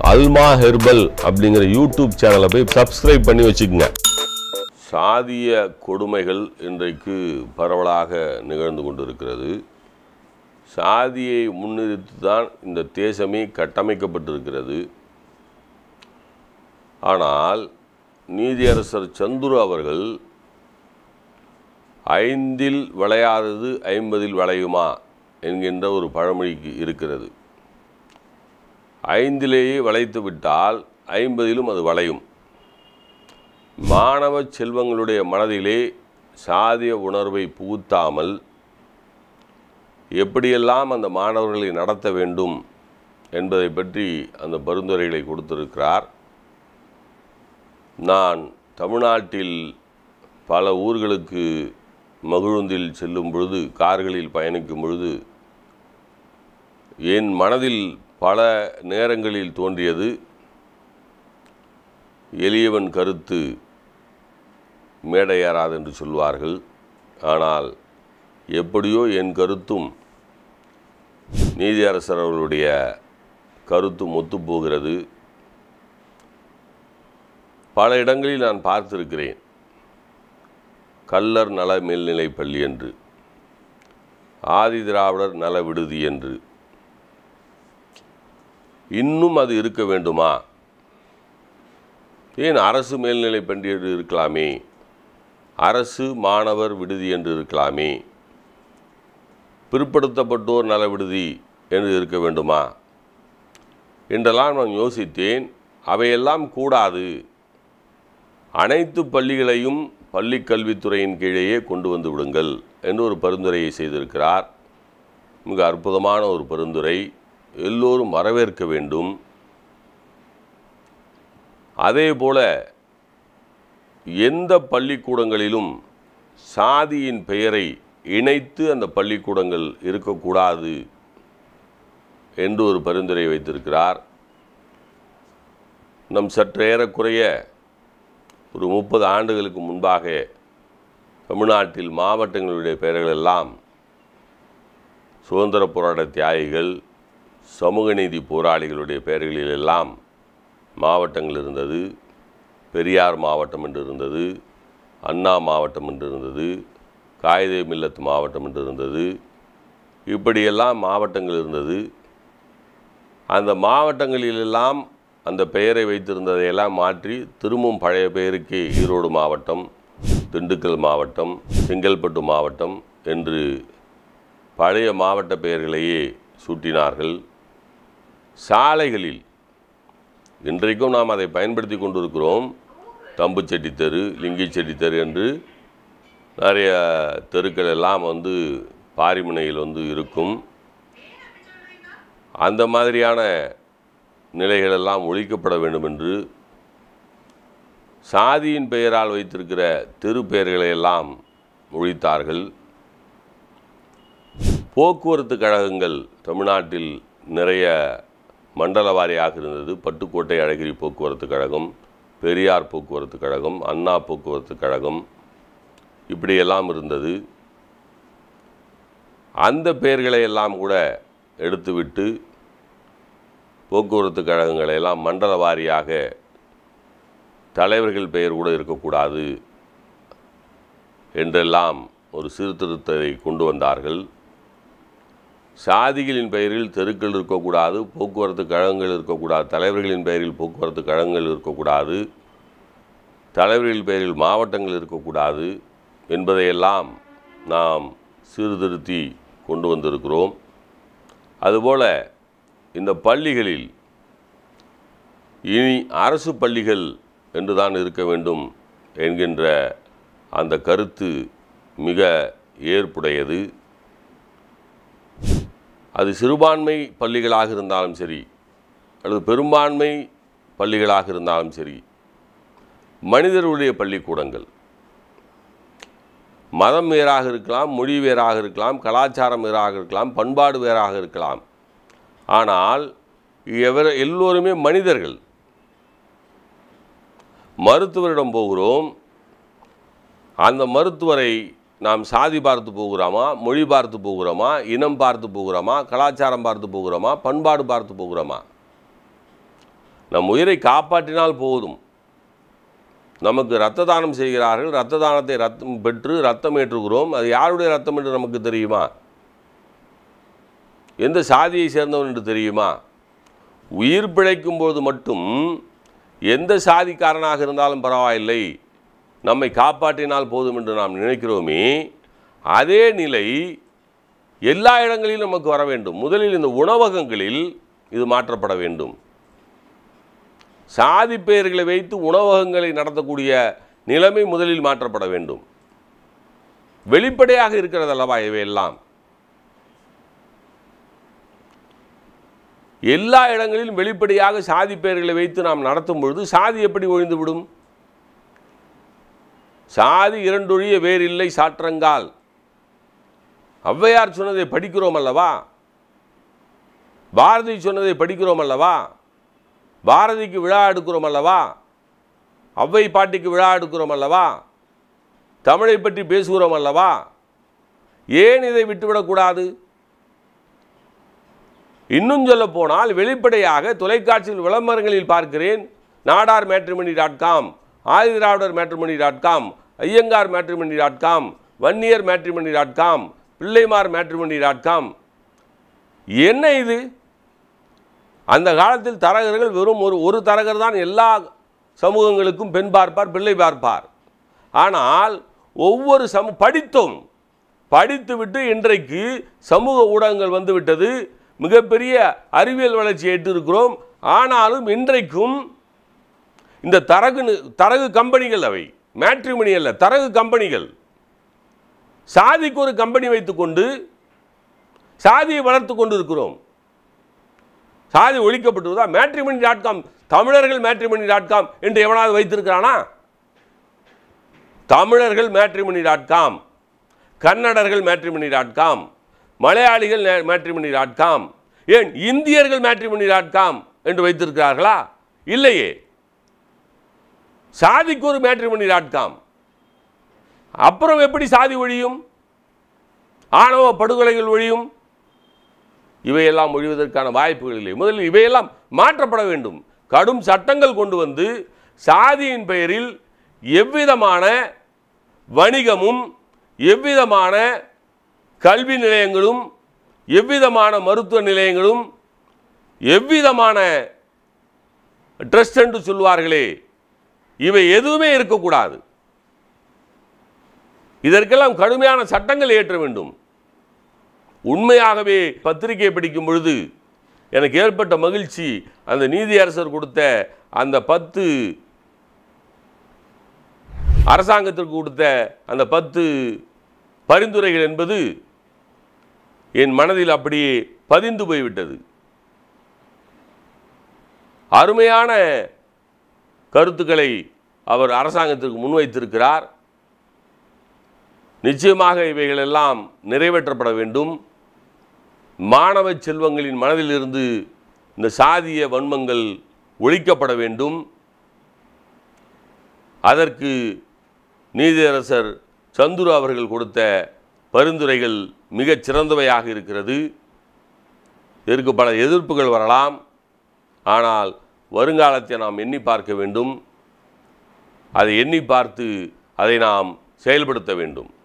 அல்மா herbal அப்படிங்கிற YouTube சேனலை போய் சப்ஸ்கிரைப் பண்ணி வச்சுக்கோங்க. சாதிய கொடுமைகள் இன்றைக்கு பரவலாக நிகழ்ந்து கொண்டிருக்கிறது. சாதியை முன்னிறுத்தி தான் இந்த தேசமே கட்டமைக்கப்பட்டிருக்கிறது. ஆனால் நீதியரசர் சந்துரு அவர்கள் 5இல் விளையாதது 50இல் விளையுமா என்கின்ற ஒரு பழமொழிக்கு இருக்கிறது. 5லேயே வளைத்து விட்டால் 50இலும் அது வளையும். மாணவ செல்வங்களுடைய மனதிலே சாதிய உணர்வை புகுத்தாமல் எப்படியெல்லாம் அந்த மாணவர்களை நடத்த வேண்டும் என்பதை பற்றி அந்த பரிந்துரைகளை கொடுத்திருக்கிறார். நான் தமிழ்நாட்டில் பல ஊர்களுக்கு மகிழுந்தில் செல்லும் பொழுது, கார்களில் பயணிக்கும் பொழுது என் மனதில் பல நேரங்களில் தோன்றியது, எளியவன் கருத்து மேடையேறாது என்று சொல்வார்கள். ஆனால் எப்படியோ என் கருத்தும் நீதியரசர் அவர்களுடைய கருத்தும் ஒத்துப்போகிறது. பல இடங்களில் நான் பார்த்திருக்கிறேன். கள்ளர் நல மேல்நிலைப் பள்ளி என்று, ஆதி திராவிடர் நல விடுதி என்று. இன்னும் அது இருக்க வேண்டுமா? ஏன் அரசு மேல்நிலைப் பள்ளி என்று இருக்கலாமே, அரசு மாணவர் விடுதி என்று இருக்கலாமே, பிற்படுத்தப்பட்டோர் நல விடுதி என்று இருக்க வேண்டுமா என்றெல்லாம் நான் யோசித்தேன். அவையெல்லாம் கூடாது, அனைத்து பள்ளிகளையும் பள்ளி கல்வித்துறையின் கீழேயே கொண்டு வந்து விடுங்கள் என்று ஒரு பரிந்துரையை செய்திருக்கிறார். மிக அற்புதமான ஒரு பரிந்துரை, எல்லோரும் வரவேற்க வேண்டும். அதேபோல எந்த பள்ளிக்கூடங்களிலும் சாதியின் பெயரை இணைத்து அந்த பள்ளிக்கூடங்கள் இருக்கக்கூடாது என்று ஒரு பரிந்துரை வைத்திருக்கிறார். நம் சற்றேறக்குறைய ஒரு 30 ஆண்டுகளுக்கு முன்பாக தமிழ்நாட்டில் மாவட்டங்களுடைய பெயர்கள் எல்லாம் சுதந்திர போராட்ட தியாகிகள், சமூக நீதி போராளிகளுடைய பெயர்களிலெல்லாம் மாவட்டங்கள் இருந்தது. பெரியார் மாவட்டம் என்று இருந்தது, அண்ணா மாவட்டம் என்று இருந்தது, காயிதே மில்லத் மாவட்டம் என்று இருந்தது. இப்படியெல்லாம் மாவட்டங்கள் இருந்தது. அந்த மாவட்டங்களிலெல்லாம் அந்த பெயரை வைத்திருந்ததையெல்லாம் மாற்றி திரும்பவும் பழைய பெயருக்கே ஈரோடு மாவட்டம், திண்டுக்கல் மாவட்டம், செங்கல்பட்டு மாவட்டம் என்று பழைய மாவட்ட பெயர்களையே சூட்டினார்கள். சாலைகளில் இன்றைக்கும் நாம் அதை பயன்படுத்தி கொண்டிருக்கிறோம். தம்புச்செட்டி தெரு, லிங்கிச்செட்டி தெரு என்று நிறைய தெருக்கள் எல்லாம் பாரிமுனையில் இருக்கும். அந்த மாதிரியான நிலைகளெல்லாம் ஒழிக்கப்பட வேண்டும் என்று சாதியின் பெயரால் வைத்திருக்கிற தெரு பெயர்களை எல்லாம் ஒழித்தார்கள். போக்குவரத்து கழகங்கள் தமிழ்நாட்டில் நிறைய மண்டல வாரியாக இருந்தது. பட்டுக்கோட்டை அழகிரி போக்குவரத்து கழகம், பெரியார் போக்குவரத்து கழகம், அண்ணா போக்குவரத்து கழகம், இப்படியெல்லாம் இருந்தது. அந்த பெயர்களை எல்லாம் கூட எடுத்துவிட்டு போக்குவரத்து கழகங்களை எல்லாம் மண்டல வாரியாக தலைவர்கள் பெயர் கூட இருக்கக்கூடாது என்றெல்லாம் ஒரு சீர்திருத்தத்தை கொண்டு வந்தார்கள். சாதிகளின் பெயரில் தெருக்கள் இருக்கக்கூடாது, போக்குவரத்து கழகங்கள் இருக்கக்கூடாது, தலைவர்களின் பெயரில் போக்குவரத்து கழகங்கள் இருக்கக்கூடாது, தலைவர்களின் பெயரில் மாவட்டங்கள் இருக்கக்கூடாது என்பதையெல்லாம் நாம் சீர்திருத்தி கொண்டு வந்திருக்கிறோம். அதுபோல் இந்த பள்ளிகளில் இனி அரசு பள்ளிகள் என்று தான் இருக்க வேண்டும் என்கின்ற அந்த கருத்து மிக ஏற்புடையது. அது சிறுபான்மை பள்ளிகளாக இருந்தாலும் சரி, அல்லது பெரும்பான்மை பள்ளிகளாக இருந்தாலும் சரி, மனிதர்களுடைய பள்ளிக்கூடங்கள் மதம் வேறாக இருக்கலாம், மொழி வேறாக இருக்கலாம், கலாச்சாரம் வேறாக இருக்கலாம், பண்பாடு வேறாக இருக்கலாம். ஆனால் எல்லோருமே மனிதர்கள். மருத்துவரிடம் போகிறோம், அந்த மருத்துவரை நாம் சாதி பார்த்து போகிறோமா, மொழி பார்த்து போகிறோமா, இனம் பார்த்து போகிறோமா, கலாச்சாரம் பார்த்து போகிறோமா, பண்பாடு பார்த்து போகிறோமா? நம் உயிரை காப்பாற்றினால் போதும். நமக்கு இரத்த தானம் செய்கிறார்கள், இரத்த தானத்தை பெற்று ரத்தம் ஏற்றுகிறோம். அது யாருடைய ரத்தம் என்று நமக்கு தெரியுமா? எந்த சாதியை சேர்ந்தவன் என்று தெரியுமா? உயிர் பிழைக்கும் போது மட்டும் எந்த சாதிக்காரனாக இருந்தாலும் பரவாயில்லை, நம்மை காப்பாற்றினால் போதும் என்று நாம் நினைக்கிறோமே, அதே நிலை எல்லா இடங்களிலும் நமக்கு வர வேண்டும். முதலில் இந்த உணவகங்களில் இது மாற்றப்பட வேண்டும். சாதி பெயர்களை வைத்து உணவகங்களை நடத்தக்கூடிய நிலைமை முதலில் மாற்றப்பட வேண்டும். வெளிப்படையாக இருக்கிறது அல்லவா இவையெல்லாம்? எல்லா இடங்களிலும் வெளிப்படையாக சாதி பெயர்களை வைத்து நாம் நடத்தும் பொழுது சாதி எப்படி ஒழிந்துவிடும்? சாதி இரண்டொழிய வேறில்லை சாற்றங்கால். ஔவையார் சொன்னதை படிக்கிறோம் அல்லவா? பாரதி சொன்னதை படிக்கிறோம் அல்லவா? பாரதிக்கு விழா எடுக்கிறோம் அல்லவா? ஔவை பாட்டிக்கு விழா எடுக்கிறோம் அல்லவா? தமிழை பற்றி பேசுகிறோம் அல்லவா? ஏன் இதை விட்டுவிடக்கூடாது? இன்னும் சொல்ல போனால் வெளிப்படையாக தொலைக்காட்சியில் விளம்பரங்களில் பார்க்கிறேன். நாடார் மேட்ரிமனி.com, ஆதிதிராவிடர் மேட்ரிமனி.com, ஐயங்கார் மேட்ரிமனி.com, வன்னியர் மேட்ரிமனி.com, பிள்ளைமார் மேட்ரிமனி.com. என்ன இது? அந்த காலத்தில் தரகர்கள் வெறும் ஒரு தரகர் தான் எல்லா சமூகங்களுக்கும் பெண் பார்ப்பார், பிள்ளை பார்ப்பார். ஆனால் ஒவ்வொரு படித்துவிட்டு இன்றைக்கு சமூக ஊடகங்கள் வந்துவிட்டது. மிகப்பெரிய அறிவியல் வளர்ச்சியை எட்டிருக்கிறோம். ஆனாலும் இன்றைக்கும் இந்த தரகு கம்பெனிகள், அவை மேட்ரிமனி அல்ல, தரகு கம்பெனிகள், சாதிக்கு ஒரு கம்பெனி வைத்துக்கொண்டு சாதியை வளர்த்து கொண்டு இருக்கிறோம். சாதி ஒழிக்கப்பட்டுவதா? மேட்ரிமனி.com, தமிழர்கள் மேட்ரிமனி.com என்று எவனாவது வைத்திருக்கிறானா? தமிழர்கள் மேட்ரிமனி.com, கன்னடர்கள் மேட்ரிமனி.com, மலையாளிகள் மேட்ரிமனி.com, ஏன் இந்தியர்கள் மேட்ரிமனி.com என்று வைத்திருக்கிறார்களா? இல்லையே. சாதிக்கு ஒரு மேட்ரிமனி.com. அப்புறம் எப்படி சாதி ஒழியும்? ஆணவ படுகொலைகள் ஒழியும்? இவையெல்லாம் ஒழிவதற்கான வாய்ப்புகள் இல்லை. முதலில் இவையெல்லாம் மாற்றப்பட வேண்டும். கடும் சட்டங்கள் கொண்டு வந்து சாதியின் பெயரில் எவ்விதமான வணிகமும், எவ்விதமான கல்வி நிலையங்களும், எவ்விதமான மருத்துவ நிலையங்களும், எவ்விதமான ட்ரஸ்ட் என்று சொல்வார்களே, இவை எதுவுமே இருக்கக்கூடாது. இதற்கெல்லாம் கடுமையான சட்டங்கள் ஏற்ற வேண்டும். உண்மையாகவே பத்திரிகை படிக்கும் பொழுது எனக்கு ஏற்பட்ட மகிழ்ச்சி, அந்த நீதியரசர் கொடுத்த அந்த 10 அரசாங்கத்திற்கு கொடுத்த அந்த 10 பரிந்துரைகள் என்பது என் மனதில் அப்படியே பதிந்து போய்விட்டது. அருமையான கருத்துக்களை அவர் அரசாங்கத்திற்கு முன்வைத்திருக்கிறார். நிச்சயமாக இவைகளெல்லாம் நிறைவேற்றப்பட வேண்டும். மாணவ செல்வங்களின் மனதிலிருந்து இந்த சாதிய வன்மங்கள் ஒழிக்கப்பட வேண்டும். அதற்கு நீதியரசர் சந்துரு அவர்கள் கொடுத்த பரிந்துரைகள் மிகச் சிறந்தவையாக இருக்கிறது. இதற்கு பல எதிர்ப்புகள் வரலாம். ஆனால் வருங்காலத்தை நாம் எண்ணி பார்க்க வேண்டும். அதை எண்ணி பார்த்து அதை நாம் செயல்படுத்த வேண்டும்.